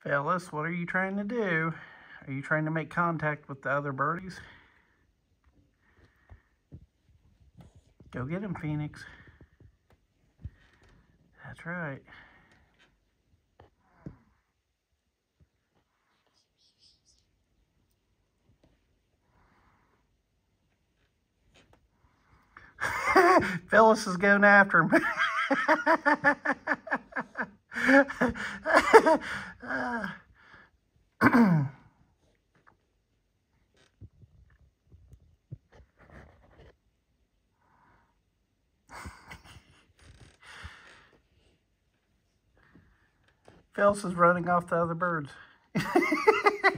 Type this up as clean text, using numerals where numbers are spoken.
Phyllis, what are you trying to do? Are you trying to make contact with the other birdies? Go get him, Phoenix. That's right. Phyllis is going after him. Phyllis is running off the other birds.